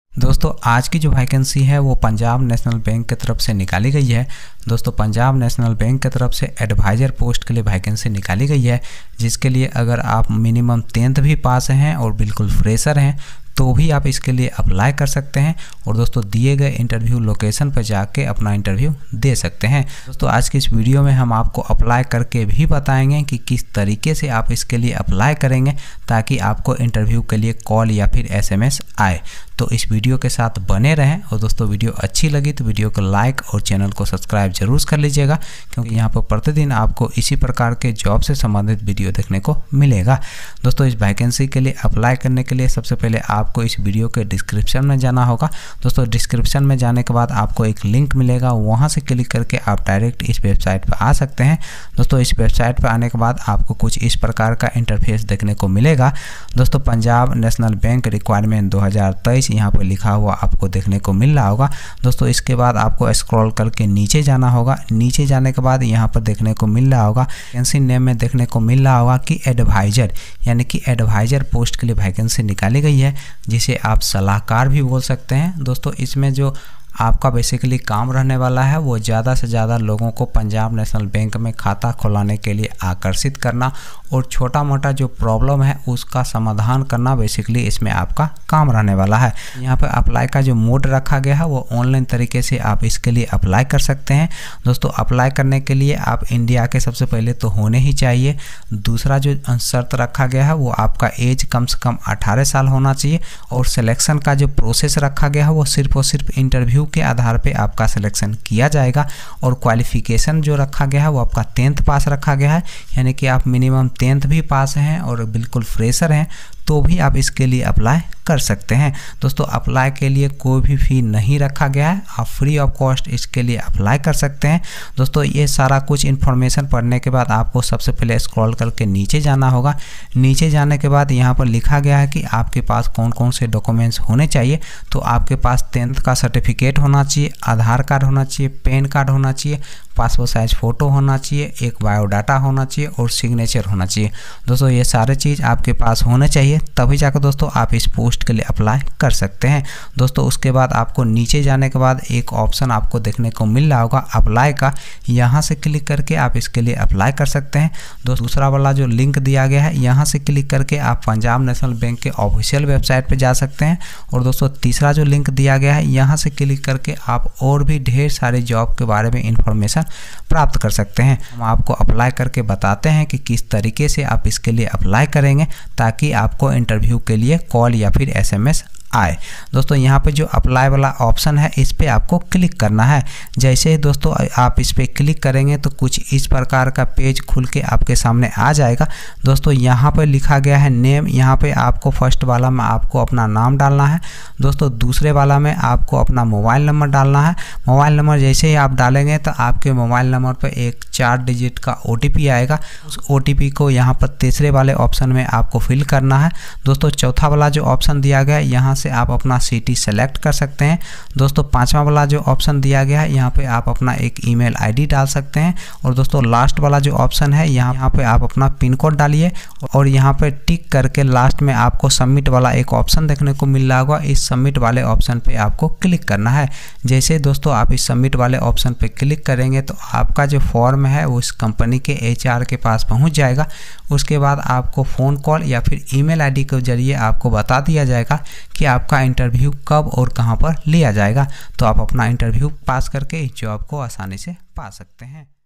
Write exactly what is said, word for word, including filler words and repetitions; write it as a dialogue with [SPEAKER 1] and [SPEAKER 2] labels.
[SPEAKER 1] दोस्तों आज की जो वैकेंसी है वो पंजाब नेशनल बैंक की तरफ से निकाली गई है। दोस्तों पंजाब नेशनल बैंक की तरफ से एडवाइज़र पोस्ट के लिए वैकेंसी निकाली गई है, जिसके लिए अगर आप मिनिमम टेंथ भी पास हैं और बिल्कुल फ्रेशर हैं तो भी आप इसके लिए अप्लाई कर सकते हैं और दोस्तों दिए गए इंटरव्यू लोकेशन पर जाके अपना इंटरव्यू दे सकते हैं। दोस्तों आज की इस वीडियो में हम आपको अप्लाई करके भी बताएंगे कि किस तरीके से आप इसके लिए अप्लाई करेंगे ताकि आपको इंटरव्यू के लिए कॉल या फिर एसएमएस आए। तो इस वीडियो के साथ बने रहें और दोस्तों वीडियो अच्छी लगी तो वीडियो को लाइक और चैनल को सब्सक्राइब जरूर कर लीजिएगा, क्योंकि यहाँ पर प्रतिदिन आपको इसी प्रकार के जॉब से संबंधित वीडियो देखने को मिलेगा। दोस्तों इस वैकेंसी के लिए अप्लाई करने के लिए सबसे पहले आपको इस वीडियो के डिस्क्रिप्शन में जाना होगा। दोस्तों डिस्क्रिप्शन में जाने के बाद आपको एक लिंक मिलेगा, वहाँ से क्लिक करके आप डायरेक्ट इस वेबसाइट पर आ सकते हैं। दोस्तों इस वेबसाइट पर आने के बाद आपको कुछ इस प्रकार का इंटरफेस देखने को मिलेगा। दोस्तों पंजाब नेशनल बैंक रिक्वायरमेंट दो हज़ार तेईस यहाँ पर लिखा हुआ आपको देखने को मिल रहा होगा। दोस्तों इसके बाद आपको स्क्रॉल करके नीचे जाना होगा। नीचे जाने के बाद यहाँ पर देखने को मिल रहा होगा वैकेंसी नेम में देखने को मिल रहा होगा कि एडवाइज़र, यानी कि एडवाइज़र पोस्ट के लिए वैकेंसी निकाली गई है, जिसे आप सलाहकार भी बोल सकते हैं। दोस्तों इसमें जो आपका बेसिकली काम रहने वाला है वो ज़्यादा से ज़्यादा लोगों को पंजाब नेशनल बैंक में खाता खुलाने के लिए आकर्षित करना और छोटा मोटा जो प्रॉब्लम है उसका समाधान करना बेसिकली इसमें आपका काम रहने वाला है। यहाँ पर अप्लाई का जो मोड रखा गया है वो ऑनलाइन तरीके से आप इसके लिए अप्लाई कर सकते हैं। दोस्तों अप्लाई करने के लिए आप इंडिया के सबसे पहले तो होने ही चाहिए। दूसरा जो शर्त रखा गया है वो आपका एज कम से कम अठारह साल होना चाहिए और सिलेक्शन का जो प्रोसेस रखा गया है वो सिर्फ और सिर्फ इंटरव्यू के आधार पे आपका सिलेक्शन किया जाएगा। और क्वालिफिकेशन जो रखा गया है वो आपका टेंथ पास रखा गया है, यानी कि आप मिनिमम टेंथ भी पास हैं और बिल्कुल फ्रेशर हैं तो भी आप इसके लिए अप्लाई कर सकते हैं। दोस्तों अप्लाई के लिए कोई भी फ़ी नहीं रखा गया है, आप फ्री ऑफ कॉस्ट इसके लिए अप्लाई कर सकते हैं। दोस्तों ये सारा कुछ इन्फॉर्मेशन पढ़ने के बाद आपको सबसे पहले स्क्रॉल करके नीचे जाना होगा। नीचे जाने के बाद यहाँ पर लिखा गया है कि आपके पास कौन कौन से डॉक्यूमेंट्स होने चाहिए। तो आपके पास टेंथ का सर्टिफिकेट होना चाहिए, आधार कार्ड होना चाहिए, पैन कार्ड होना चाहिए, पासपोर्ट साइज फ़ोटो होना चाहिए, एक बायोडाटा होना चाहिए और सिग्नेचर होना चाहिए। दोस्तों ये सारे चीज़ आपके पास होने चाहिए, तभी जाकर दोस्तों आप इस पोस्ट के लिए अप्लाई कर सकते हैं। दोस्तों उसके बाद आपको नीचे जाने के बाद एक ऑप्शन आपको देखने को मिल रहा होगा अप्लाई का, यहाँ से क्लिक करके आप इसके लिए अप्लाई कर सकते हैं। दोस्तों दूसरा वाला जो लिंक दिया गया है यहाँ से क्लिक करके आप पंजाब नेशनल बैंक के ऑफिशियल वेबसाइट पर जा सकते हैं। और दोस्तों तीसरा जो लिंक दिया गया है यहाँ से क्लिक करके आप और भी ढेर सारे जॉब के बारे में इंफॉर्मेशन प्राप्त कर सकते हैं। हम आपको अप्लाई करके बताते हैं कि किस तरीके से आप इसके लिए अप्लाई करेंगे ताकि आपको इंटरव्यू के लिए कॉल या फिर एसएमएस आए। दोस्तों यहाँ पे जो अप्लाई वाला ऑप्शन है इस पे आपको क्लिक करना है। जैसे ही दोस्तों आप इस पे क्लिक करेंगे तो कुछ इस प्रकार का पेज खुल के आपके सामने आ जाएगा। दोस्तों यहाँ पे लिखा गया है नेम, यहाँ पे आपको फर्स्ट वाला में आपको अपना नाम डालना है। दोस्तों दूसरे वाला में आपको अपना मोबाइल नंबर डालना है। मोबाइल नंबर जैसे ही आप डालेंगे तो आपके मोबाइल नंबर पर एक चार डिजिट का ओ टी पी आएगा। उस ओ टी पी को यहाँ पर तीसरे वाले ऑप्शन में आपको फिल करना है। दोस्तों चौथा वाला जो ऑप्शन दिया गया है यहाँ से आप अपना सिटी सेलेक्ट कर सकते हैं। दोस्तों पांचवा वाला जो ऑप्शन दिया गया है यहाँ पे आप अपना एक ईमेल आईडी डाल सकते हैं। और दोस्तों लास्ट वाला जो ऑप्शन है यहाँ यहाँ पे आप अपना पिन कोड डालिए और यहाँ पे टिक करके लास्ट में आपको सबमिट वाला एक ऑप्शन देखने को मिल रहा होगा। इस सबमिट वाले ऑप्शन पे आपको क्लिक करना है। जैसे दोस्तों आप इस सबमिट वाले ऑप्शन पे क्लिक करेंगे तो आपका जो फॉर्म है वो इस कंपनी के एच आर के पास पहुँच जाएगा। उसके बाद आपको फ़ोन कॉल या फिर ईमेल आईडी के जरिए आपको बता दिया जाएगा कि आपका इंटरव्यू कब और कहां पर लिया जाएगा। तो आप अपना इंटरव्यू पास करके इस जॉब को आसानी से पा सकते हैं।